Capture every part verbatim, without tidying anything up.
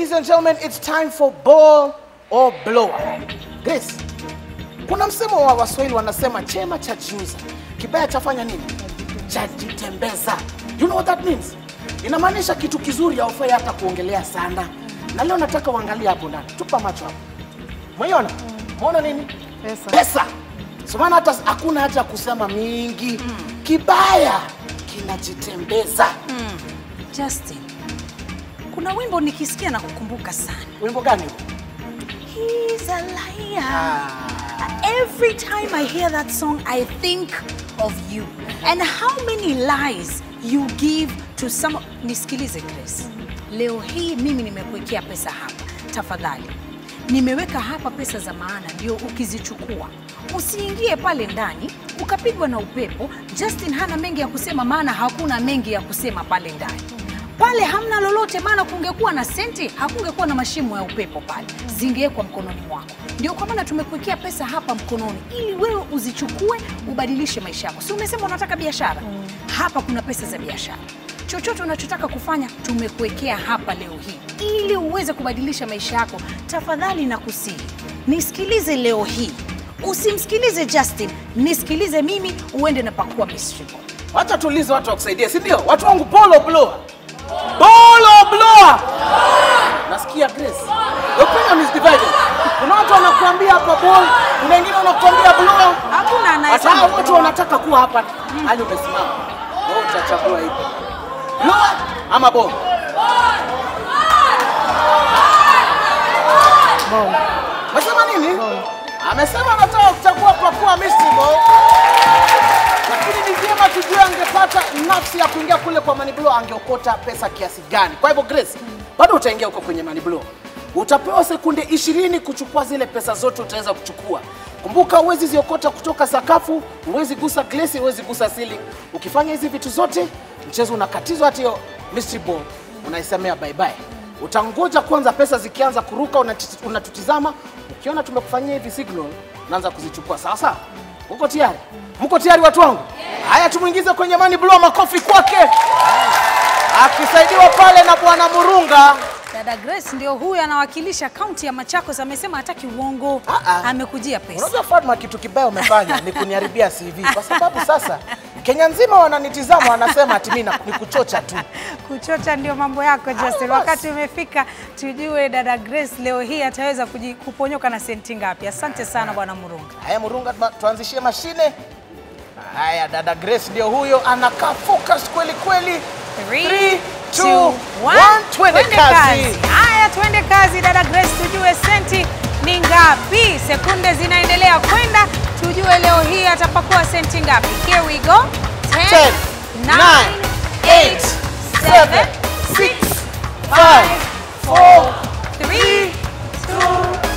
Ladies and gentlemen, it's time for ball or blower. Grace, kuna msemo wa Waswahili wanasema chema cha juza, kibaya chafanya nini? Chajitembeza. You know what that means? Inamaanisha kitu kizuri haufai hata kuongelea sana. Na leo nataka uangalie hapo ndani. Tupa macho hapo. Umeona? Umeona nini? Pesa. Pesa. So maana hata hakuna haja kusema mingi. Mm. Kibaya kinajitembeza. Mm. Justin, kuna wimbo nikisikia na kukumbuka sana. Wimbo gani? He's a liar. Ah. Every time I hear that song, I think of you. And how many lies you give to some... Nisikilize Grace. Leo hii mimi nimekuwekea pesa hapa. Tafadhali. Nimeweka hapa pesa za maana, ndio ukizichukua usiingie pale ndani ukapigwa na upepo. Justin hana mengi ya kusema, maana hakuna mengi ya kusema pale ndani. Pale hamna lolote, maana kungekuwa na senti hakungekuwa na mashimo ya upepo pale, zingewekwa mkononi mwako. Ndio kwa maana tumekuwekea pesa hapa mkononi ili wewe uzichukue ubadilishe maisha yako. Si umesema unataka biashara? Mm. Hapa kuna pesa za biashara. Chochote unachotaka kufanya tumekuwekea hapa leo hii ili uweze kubadilisha maisha yako. Tafadhali na kusihi, nisikilize leo hii. Usimsikilize Justin, nisikilize mimi, uende na pakua mystery. Wacha tuulize watu wakusaidia, si ndio? Watu wangu ball or blower? Ball or blower? Nasikia Grace. Opinion is divided. Kuna watu wanakuambia hapa ball, kuna wengine wanakuambia blower. Hakuna anayesema. Hata watu wanataka kuwa hapa hali umesimama. Wewe utachagua hivi. Blower ama ball? Ball. Unasema nini? Ball. Amesema anataka kuchagua pakua mystery ball. Lakini ni vyema tujue angepata nafsi ya kuingia kule kwa money blow angeokota pesa kiasi gani. Kwa hivyo Grace, bado utaingia huko kwenye money blow. Utapewa sekunde ishirini kuchukua zile pesa zote utaweza kuchukua. Kumbuka uwezi ziokota kutoka sakafu, uwezi gusa glasi, uwezi gusa ceiling. Ukifanya hizi vitu zote, mchezo unakatizwa, hata hiyo mystery ball unaisemea bye bye. Utangoja kwanza pesa zikianza kuruka, unatutizama, ukiona tumekufanyia hivi signal, unaanza kuzichukua. Sawa sawa? Uko tayari? Mko tayari watu wangu? Haya, tumuingize kwenye money blow, makofi kwake. Akisaidiwa pale na Bwana Murunga. Dada Grace ndio huyu anawakilisha kaunti ya Machakos, amesema hataki uongo. Amekujia pesa. Unajua Fatma, kitu kibaya umefanya ni kuniharibia C V kwa sababu sasa Kenya nzima wananitizama wanasema ati mimi ni kuchocha tu. Kuchocha ndio mambo yako Justin. Wakati umefika tujue dada Grace leo hii ataweza kuponyoka na senti ngapi. Asante sana Bwana Murunga. Haya Murunga, tuanzishie mashine. Haya, dada Grace ndio huyo, anakaa focus kweli kweli. three, two, one, twende kazi. Haya, twende kazi dada Grace, tujue senti ni ngapi. Sekunde zinaendelea kwenda, tujue leo hii atapakua senti ngapi. Here we go. ten, nine, eight, seven, six, five, four, three, two,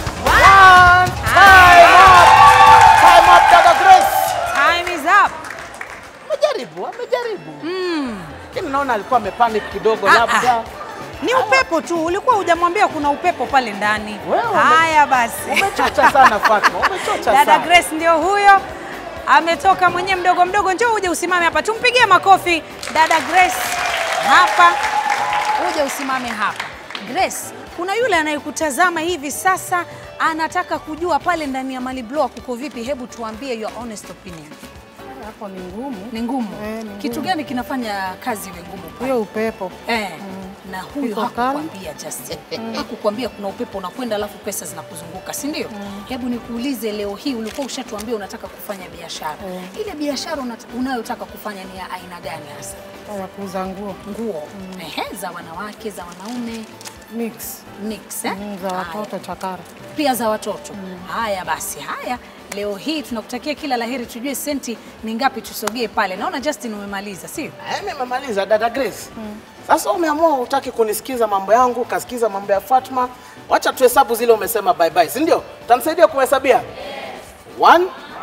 one. Time up. Time up dada Grace. Time is up. Amejaribu, amejaribu. Mm. Lakini naona alikuwa amepanic kidogo labda. Ni upepo tu, ulikuwa hujamwambia kuna upepo pale ndani. Wewe haya basi. Umechocha sana Fatma, umechocha sana. Dada Grace ndio huyo. Ametoka mwenyewe mdogo mdogo, njoo uje usimame hapa. Tumpigie makofi dada Grace. Hapa. Uje usimame hapa. Grace, kuna yule anayekutazama hivi sasa anataka kujua pale ndani ya money blow kuko vipi. Hebu tuambie your honest opinion. Hapo ni ngumu. Ni ngumu. Eh, ni ngumu. Kitu gani kinafanya kazi iwe ngumu? Hiyo upepo. Eh. Mm. Na huyu hakukwambia Justin. Mm. Hakukwambia kuna upepo unakwenda alafu pesa zinakuzunguka, si ndio? Mm. Hebu nikuulize leo hii, ulikuwa ushatuambia unataka kufanya biashara. Mm. Ile biashara unayotaka kufanya ni ya aina gani hasa? Ya kuuza nguo. Nguo. Mm. Ehe, za wanawake, za wanaume. Mix. Mix, eh? Mm, za watoto chakara. Pia za watoto. Mm. Haya basi, haya. Leo hii tunakutakia kila laheri, tujue senti ni ngapi, tusogee pale. Naona Justin umemaliza, sio? Eh, nimemaliza dada Grace. Mm. Sasa umeamua utaki kunisikiza mambo yangu, kasikiza mambo ya Fatma. Wacha tuhesabu zile umesema bye bye, si ndio? Utanisaidia kuhesabia? Yes. one,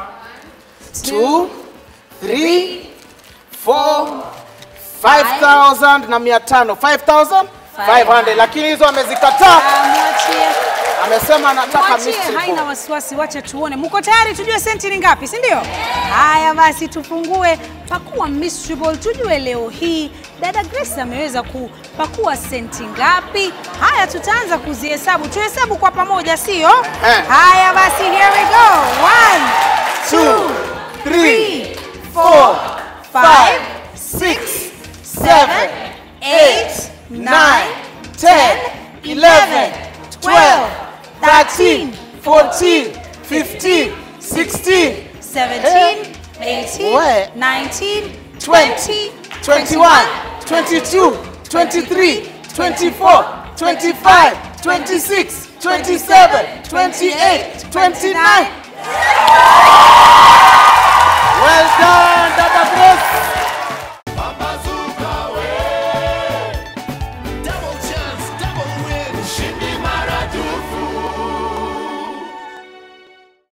two, three, four, five thousand na mia tano. five thousand five hundred. Lakini hizo amezikataa. Mwachie. Amesema anataka mystery ball. Haina wasiwasi, wacha tuone. Mko tayari tujue senti ni ngapi, si ndio? Haya basi tufungue pakua mystery ball, tujue leo hii Dada Grace ameweza kupakua senti ngapi? Haya, tutaanza kuzihesabu. Tuhesabu kwa pamoja, sio? Haya basi, here we go. One, two, three, four, five, six, seven, eight, nine, ten, eleven, twelve, thirteen, fourteen, fifteen, sixteen, seventeen, eighteen, nineteen, twenty, twenty-one, twenty-two, twenty-three, twenty-four, twenty-five, twenty-six, twenty-seven, twenty-eight, twenty-nine,